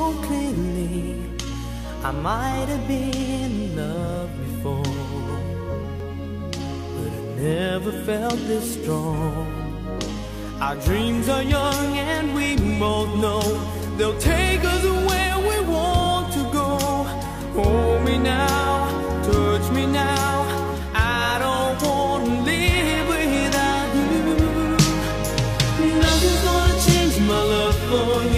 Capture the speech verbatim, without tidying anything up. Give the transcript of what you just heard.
so clearly I might have been in love before, but I never felt this strong. Our dreams are young and we both know they'll take us where we want to go. Hold me now, touch me now, I don't want to live without you. Nothing's gonna change my love for you.